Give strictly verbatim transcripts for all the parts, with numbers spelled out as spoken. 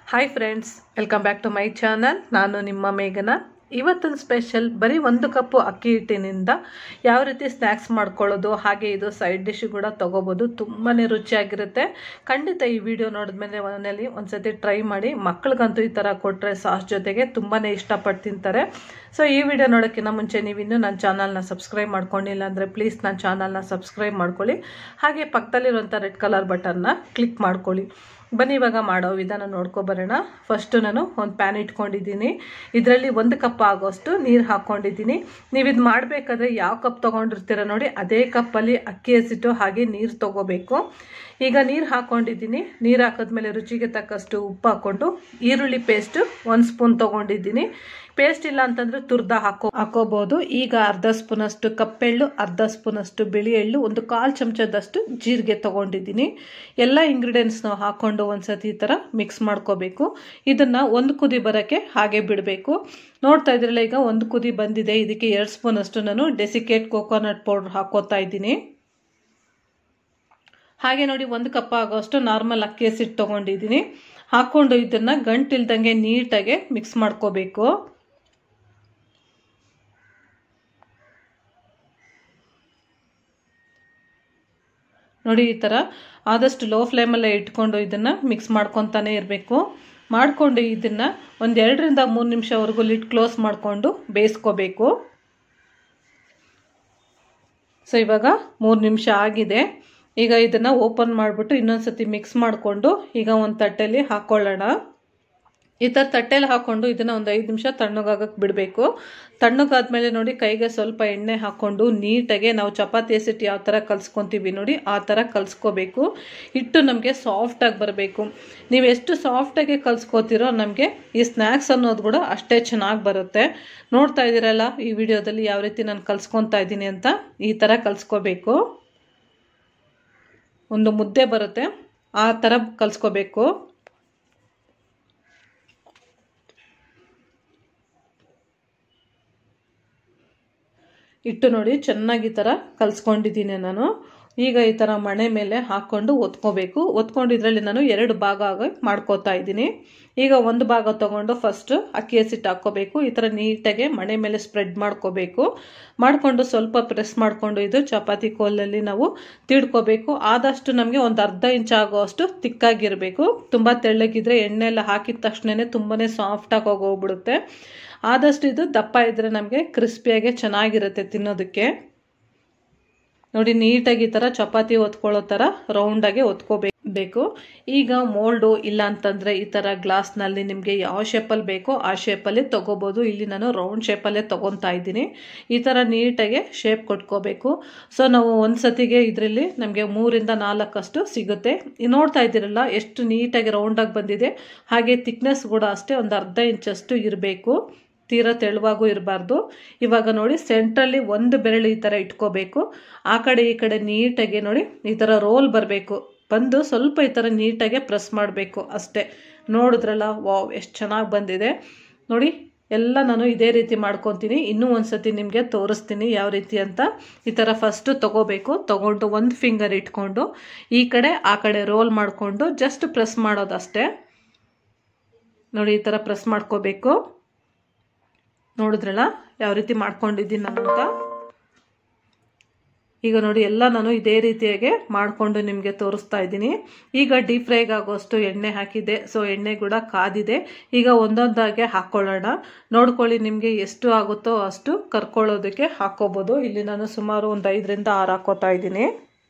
Hi friends, welcome back to my channel. ನಾನು ನಿಮ್ಮ ಮೇಘನ. ಇವತ್ತಿನ ಸ್ಪೆಷಲ್ ಬರೀ ಒಂದು ಕಪ್ಪು ಅಕ್ಕಿ ಹಿಟ್ಟಿನಿಂದ ಯಾವ ರೀತಿ ಸ್ನ್ಯಾಕ್ಸ್ ಮಾಡ್ಕೊಳ್ಳೋದು, ಹಾಗೆ ಇದು ಸೈಡ್ ಡಿಶ್ ಕೂಡ ತೊಗೋಬೋದು. ತುಂಬಾ ರುಚಿಯಾಗಿರುತ್ತೆ. ಖಂಡಿತ ಈ ವಿಡಿಯೋ ನೋಡಿದ್ಮೇಲೆ ಮನೆಯಲ್ಲಿ ಒಂದ್ಸತಿ ಟ್ರೈ ಮಾಡಿ. ಮಕ್ಕಳಿಗಂತೂ ಈ ಥರ ಕೊಟ್ಟರೆ ಸಾಸ್ ಜೊತೆಗೆ ತುಂಬಾ ಇಷ್ಟಪಟ್ಟು ತಿಂತಾರೆ. ಸೊ ಈ ವಿಡಿಯೋ ನೋಡೋಕ್ಕಿಂತ ಮುಂಚೆ ನೀವು ಇನ್ನೂ ನನ್ನ ಚಾನಲ್ನ ಸಬ್ಸ್ಕ್ರೈಬ್ ಮಾಡ್ಕೊಂಡಿಲ್ಲ ಅಂದರೆ ಪ್ಲೀಸ್ ನನ್ನ ಚಾನಲ್ನ ಸಬ್ಸ್ಕ್ರೈಬ್ ಮಾಡ್ಕೊಳ್ಳಿ. ಹಾಗೆ ಪಕ್ಕದಲ್ಲಿರುವಂಥ ರೆಡ್ ಕಲರ್ ಬಟನ್ನ ಕ್ಲಿಕ್ ಮಾಡ್ಕೊಳ್ಳಿ. ಬನ್ನಿ ಇವಾಗ ಮಾಡೋ ವಿಧಾನ ನೋಡ್ಕೊಬರೋಣ. ಫಸ್ಟು ನಾನು ಒಂದು ಪ್ಯಾನ್ ಇಟ್ಕೊಂಡಿದ್ದೀನಿ. ಇದರಲ್ಲಿ ಒಂದು ಕಪ್ ಆಗೋಷ್ಟು ನೀರು ಹಾಕ್ಕೊಂಡಿದ್ದೀನಿ. ನೀವು ಇದು ಮಾಡಬೇಕಾದ್ರೆ ಯಾವ ಕಪ್ ತೊಗೊಂಡಿರ್ತೀರ ನೋಡಿ, ಅದೇ ಕಪ್ಪಲ್ಲಿ ಅಕ್ಕಿ ಹಸಿಟ್ಟು ಹಾಗೆ ನೀರು ತೊಗೋಬೇಕು. ಈಗ ನೀರು ಹಾಕ್ಕೊಂಡಿದ್ದೀನಿ. ನೀರು ಹಾಕಿದ್ಮೇಲೆ ರುಚಿಗೆ ತಕ್ಕಷ್ಟು ಉಪ್ಪು ಹಾಕ್ಕೊಂಡು ಈರುಳ್ಳಿ ಪೇಸ್ಟು ಒಂದು ಸ್ಪೂನ್ ತೊಗೊಂಡಿದ್ದೀನಿ. ಪೇಸ್ಟ್ ಇಲ್ಲ ಅಂತಂದರೆ ತುರ್ದ ಹಾಕೋ ಹಾಕೋಬೋದು. ಈಗ ಅರ್ಧ ಸ್ಪೂನಷ್ಟು ಕಪ್ಪೆಳ್ಳು, ಅರ್ಧ ಸ್ಪೂನಷ್ಟು ಬಿಳಿ ಎಳ್ಳು, ಒಂದು ಕಾಲು ಚಮಚದಷ್ಟು ಜೀರಿಗೆ ತೊಗೊಂಡಿದ್ದೀನಿ. ಎಲ್ಲ ಇಂಗ್ರೀಡಿಯೆಂಟ್ಸ್ನ ಹಾಕ್ಕೊಂಡು ಒಂದ್ಸತಿ ಈ ಥರ ಮಿಕ್ಸ್ ಮಾಡ್ಕೋಬೇಕು. ಇದನ್ನು ಒಂದು ಕುದಿ ಬರೋಕ್ಕೆ ಹಾಗೆ ಬಿಡಬೇಕು. ನೋಡ್ತಾ ಇದ್ರಲ್ಲ, ಈಗ ಒಂದು ಕುದಿ ಬಂದಿದೆ. ಇದಕ್ಕೆ ಎರಡು ಸ್ಪೂನಷ್ಟು ನಾನು ಡೆಸಿಕೇಟ್ ಕೋಕೋನಟ್ ಪೌಡರ್ ಹಾಕೋತಾ ಇದ್ದೀನಿ. ಹಾಗೆ ನೋಡಿ, ಒಂದು ಕಪ್ ಆಗೋಷ್ಟು ನಾರ್ಮಲ್ ಅಕ್ಕಿ ಹಸಿಟ್ಟು ತೊಗೊಂಡಿದ್ದೀನಿ. ಹಾಕ್ಕೊಂಡು ಇದನ್ನು ಗಂಟಿಲ್ದಂಗೆ ನೀಟಾಗಿ ಮಿಕ್ಸ್ ಮಾಡ್ಕೋಬೇಕು. ನೋಡಿ, ಈ ಥರ ಆದಷ್ಟು ಲೋ ಫ್ಲೇಮಲ್ಲೇ ಇಟ್ಕೊಂಡು ಇದನ್ನು ಮಿಕ್ಸ್ ಮಾಡ್ಕೊತಾನೆ ಇರಬೇಕು. ಮಾಡಿಕೊಂಡು ಇದನ್ನು ಒಂದು ಎರಡರಿಂದ ಮೂರು ನಿಮಿಷವರೆಗೂ ಲಿಡ್ ಕ್ಲೋಸ್ ಮಾಡಿಕೊಂಡು ಬೇಯಿಸ್ಕೋಬೇಕು. ಸೊ ಇವಾಗ ಮೂರು ನಿಮಿಷ ಆಗಿದೆ. ಈಗ ಇದನ್ನು ಓಪನ್ ಮಾಡಿಬಿಟ್ಟು ಇನ್ನೊಂದು ಸತಿ ಮಿಕ್ಸ್ ಮಾಡಿಕೊಂಡು ಈಗ ಒಂದು ತಟ್ಟೆಯಲ್ಲಿ ಹಾಕ್ಕೊಳ್ಳೋಣ. ಈ ಥರ ತಟ್ಟೆಯಲ್ಲಿ ಹಾಕ್ಕೊಂಡು ಇದನ್ನು ಒಂದು ಐದು ನಿಮಿಷ ತಣ್ಣಗಾಗಕ್ಕೆ ಬಿಡಬೇಕು. ತಣ್ಣಗಾದ್ಮೇಲೆ ನೋಡಿ, ಕೈಗೆ ಸ್ವಲ್ಪ ಎಣ್ಣೆ ಹಾಕ್ಕೊಂಡು ನೀಟಾಗೆ ನಾವು ಚಪಾತಿ ಹಸಿಟ್ಟು ಯಾವ ಥರ ಕಲಿಸ್ಕೊತೀವಿ ನೋಡಿ, ಆ ಥರ ಕಲಿಸ್ಕೋಬೇಕು. ಹಿಟ್ಟು ನಮಗೆ ಸಾಫ್ಟಾಗಿ ಬರಬೇಕು. ನೀವು ಎಷ್ಟು ಸಾಫ್ಟಾಗಿ ಕಲಿಸ್ಕೋತೀರೋ ನಮಗೆ ಈ ಸ್ನ್ಯಾಕ್ಸ್ ಅನ್ನೋದು ಕೂಡ ಅಷ್ಟೇ ಚೆನ್ನಾಗಿ ಬರುತ್ತೆ. ನೋಡ್ತಾ ಇದ್ದೀರಲ್ಲ ಈ ವಿಡಿಯೋದಲ್ಲಿ ಯಾವ ರೀತಿ ನಾನು ಕಲಿಸ್ಕೊತಾ ಇದ್ದೀನಿ ಅಂತ. ಈ ಥರ ಕಲಿಸ್ಕೋಬೇಕು. ಒಂದು ಮುದ್ದೆ ಬರುತ್ತೆ, ಆ ಥರ ಕಲಿಸ್ಕೋಬೇಕು. ಇಟ್ಟು ನೋಡಿ, ಚೆನ್ನಾಗಿ ಈ ಥರ ಕಲಿಸ್ಕೊಂಡಿದ್ದೀನಿ ನಾನು. ಈಗ ಈ ಥರ ಮಣೆ ಮೇಲೆ ಹಾಕ್ಕೊಂಡು ಒತ್ಕೋಬೇಕು. ಒತ್ಕೊಂಡು ಇದರಲ್ಲಿ ನಾನು ಎರಡು ಭಾಗ ಆಗಿ ಮಾಡ್ಕೋತಾ ಇದ್ದೀನಿ. ಈಗ ಒಂದು ಭಾಗ ತೊಗೊಂಡು ಫಸ್ಟ್ ಅಕ್ಕಿ ಹಸಿಟ್ಟು ಹಾಕ್ಕೋಬೇಕು. ಈ ಥರ ನೀಟಾಗಿ ಮಣೆ ಮೇಲೆ ಸ್ಪ್ರೆಡ್ ಮಾಡ್ಕೋಬೇಕು. ಮಾಡಿಕೊಂಡು ಸ್ವಲ್ಪ ಪ್ರೆಸ್ ಮಾಡಿಕೊಂಡು ಇದು ಚಪಾತಿ ಕೋಲಲ್ಲಿ ನಾವು ತಿಡ್ಕೋಬೇಕು. ಆದಷ್ಟು ನಮಗೆ ಒಂದು ಅರ್ಧ ಇಂಚ್ ಆಗೋ ಅಷ್ಟು ತಿಕ್ಕಾಗಿರಬೇಕು. ತುಂಬ ತೆಳ್ಳಗಿದ್ರೆ ಎಣ್ಣೆ ಎಲ್ಲ ಹಾಕಿದ ತಕ್ಷಣವೇ ತುಂಬಾ ಸಾಫ್ಟಾಗಿ ಹೋಗೋಗ್ಬಿಡುತ್ತೆ. ಆದಷ್ಟು ಇದು ದಪ್ಪ ಇದ್ದರೆ ನಮಗೆ ಕ್ರಿಸ್ಪಿಯಾಗಿ ಚೆನ್ನಾಗಿರುತ್ತೆ ತಿನ್ನೋದಕ್ಕೆ. ನೋಡಿ, ನೀಟಾಗಿ ಈ ಥರ ಚಪಾತಿ ಒತ್ಕೊಳ್ಳೋ ಥರ ರೌಂಡಾಗಿ ಒತ್ಕೋಬೇಕು. ಈಗ ಮೋಲ್ಡು ಇಲ್ಲ ಅಂತಂದರೆ ಈ ಥರ ಗ್ಲಾಸ್ನಲ್ಲಿ ನಿಮಗೆ ಯಾವ ಶೇಪಲ್ಲಿ ಬೇಕೋ ಆ ಶೇಪಲ್ಲಿ ತೊಗೋಬೋದು. ಇಲ್ಲಿ ನಾನು ರೌಂಡ್ ಶೇಪಲ್ಲೇ ತೊಗೊತಾ ಇದ್ದೀನಿ. ಈ ಥರ ನೀಟಾಗಿ ಶೇಪ್ ಕೊಟ್ಕೋಬೇಕು. ಸೊ ನಾವು ಒಂದು ಸತಿಗೆ ಇದರಲ್ಲಿ ನಮಗೆ ಮೂರಿಂದ ನಾಲ್ಕಷ್ಟು ಸಿಗುತ್ತೆ. ನೋಡ್ತಾ ಇದ್ದೀರಲ್ಲ ಎಷ್ಟು ನೀಟಾಗಿ ರೌಂಡಾಗಿ ಬಂದಿದೆ. ಹಾಗೆ ಥಿಕ್ನೆಸ್ ಕೂಡ ಅಷ್ಟೇ ಒಂದು ಅರ್ಧ ಇಂಚಷ್ಟು ಇರಬೇಕು. ತೀರಾ ತೆಳುವಾಗೂ ಇರಬಾರ್ದು. ಇವಾಗ ನೋಡಿ, ಸೆಂಟ್ರಲ್ಲಿ ಒಂದು ಬೆರಳು ಈ ಥರ ಇಟ್ಕೋಬೇಕು. ಆ ಕಡೆ ಈ ಕಡೆ ನೀಟಾಗಿ ನೋಡಿ ಈ ಥರ ರೋಲ್ ಬರಬೇಕು. ಬಂದು ಸ್ವಲ್ಪ ಈ ಥರ ನೀಟಾಗಿ ಪ್ರೆಸ್ ಮಾಡಬೇಕು ಅಷ್ಟೇ. ನೋಡಿದ್ರಲ್ಲ, ವಾವ್ ಎಷ್ಟು ಚೆನ್ನಾಗಿ ಬಂದಿದೆ ನೋಡಿ. ಎಲ್ಲ ನಾನು ಇದೇ ರೀತಿ ಮಾಡ್ಕೊತೀನಿ. ಇನ್ನೂ ಒಂದು ಸತಿ ನಿಮಗೆ ತೋರಿಸ್ತೀನಿ ಯಾವ ರೀತಿ ಅಂತ. ಈ ಥರ ಫಸ್ಟು ತೊಗೋಬೇಕು. ತೊಗೊಂಡು ಒಂದು ಫಿಂಗರ್ ಇಟ್ಕೊಂಡು ಈ ಕಡೆ ಆ ಕಡೆ ರೋಲ್ ಮಾಡಿಕೊಂಡು ಜಸ್ಟ್ ಪ್ರೆಸ್ ಮಾಡೋದಷ್ಟೇ. ನೋಡಿ, ಈ ಥರ ಪ್ರೆಸ್ ಮಾಡ್ಕೋಬೇಕು. ನೋಡಿದ್ರಲ್ಲ ಯಾವ ರೀತಿ ಮಾಡ್ಕೊಂಡಿದ್ದೀನಿ ನಾನು ಅಂತ. ಈಗ ನೋಡಿ, ಎಲ್ಲ ನಾನು ಇದೇ ರೀತಿಯಾಗಿ ಮಾಡಿಕೊಂಡು ನಿಮಗೆ ತೋರಿಸ್ತಾ ಇದ್ದೀನಿ. ಈಗ ಡೀಪ್ ಫ್ರೈಗೆ ಆಗೋಷ್ಟು ಎಣ್ಣೆ ಹಾಕಿದೆ. ಸೊ ಎಣ್ಣೆ ಕೂಡ ಕಾದಿದೆ. ಈಗ ಒಂದೊಂದಾಗೆ ಹಾಕ್ಕೊಳ್ಳೋಣ. ನೋಡ್ಕೊಳ್ಳಿ, ನಿಮಗೆ ಎಷ್ಟು ಆಗುತ್ತೋ ಅಷ್ಟು ಕರ್ಕೊಳ್ಳೋದಕ್ಕೆ ಹಾಕ್ಕೋಬೋದು. ಇಲ್ಲಿ ನಾನು ಸುಮಾರು ಒಂದು ಐದರಿಂದ ಆರು ಹಾಕೋತಾ ಇದ್ದೀನಿ.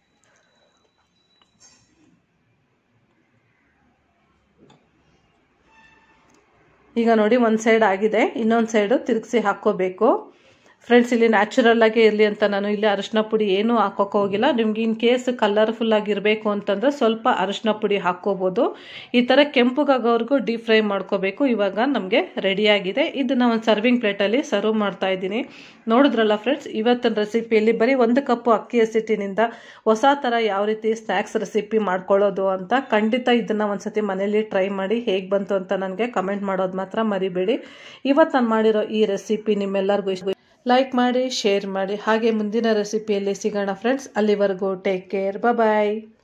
ಈಗ ನೋಡಿ, ಒಂದು ಸೈಡ್ ಆಗಿದೆ, ಇನ್ನೊಂದು ಸೈಡು ತಿರುಗಿಸಿ ಹಾಕ್ಕೋಬೇಕು. ಫ್ರೆಂಡ್ಸ್, ಇಲ್ಲಿ ನ್ಯಾಚುರಲ್ ಆಗಿ ಇರಲಿ ಅಂತ ನಾನು ಇಲ್ಲಿ ಅರಿಶಿನ ಪುಡಿ ಏನೂ ಹಾಕೋಕೆ ಹೋಗಿಲ್ಲ. ನಿಮ್ಗೆ ಇನ್ ಕೇಸ್ ಕಲರ್ಫುಲ್ ಆಗಿರಬೇಕು ಅಂತಂದರೆ ಸ್ವಲ್ಪ ಅರಿಶಿನ ಪುಡಿ ಹಾಕ್ಕೋಬೋದು. ಈ ಥರ ಕೆಂಪುಗಾಗೋವರೆಗೂ ಡೀಪ್ ಫ್ರೈ ಮಾಡ್ಕೋಬೇಕು. ಇವಾಗ ನಮಗೆ ರೆಡಿಯಾಗಿದೆ. ಇದನ್ನು ಒಂದು ಸರ್ವಿಂಗ್ ಪ್ಲೇಟಲ್ಲಿ ಸರ್ವ್ ಮಾಡ್ತಾ ಇದ್ದೀನಿ. ನೋಡಿದ್ರಲ್ಲ ಫ್ರೆಂಡ್ಸ್, ಇವತ್ತಿನ ರೆಸಿಪಿಯಲ್ಲಿ ಬರೀ ಒಂದು ಕಪ್ಪು ಅಕ್ಕಿ ಹಸಿಟ್ಟಿನಿಂದ ಹೊಸ ಥರ ಯಾವ ರೀತಿ ಸ್ನ್ಯಾಕ್ಸ್ ರೆಸಿಪಿ ಮಾಡ್ಕೊಳ್ಳೋದು ಅಂತ. ಖಂಡಿತ ಇದನ್ನು ಒಂದ್ಸತಿ ಮನೇಲಿ ಟ್ರೈ ಮಾಡಿ ಹೇಗೆ ಬಂತು ಅಂತ ನನಗೆ ಕಮೆಂಟ್ ಮಾಡೋದು ಮಾತ್ರ ಮರಿಬೇಡಿ. ಇವತ್ತು ನಾನು ಮಾಡಿರೋ ಈ ರೆಸಿಪಿ ನಿಮ್ಮೆಲ್ಲರಿಗೂ ಇಷ್ಟ ಲೈಕ್ ಮಾಡಿ, ಶೇರ್ ಮಾಡಿ. ಹಾಗೆ ಮುಂದಿನ ರೆಸಿಪಿಯಲ್ಲಿ ಸಿಗೋಣ ಫ್ರೆಂಡ್ಸ್. ಅಲ್ಲಿವರೆಗೂ ಟೇಕ್ ಕೇರ್, ಬಾಯ್.